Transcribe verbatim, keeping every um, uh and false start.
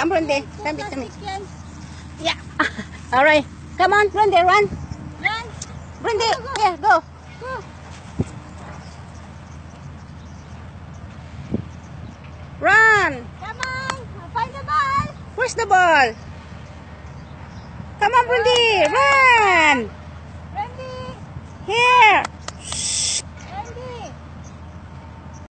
Come, Brundy. Come to me. Yeah. All right. Come on, Brundy, run. Run. Brundy, here, go. Go. Run. Come on. Find the ball. Where's the ball? Come on, Brundy, run. Randy. Here.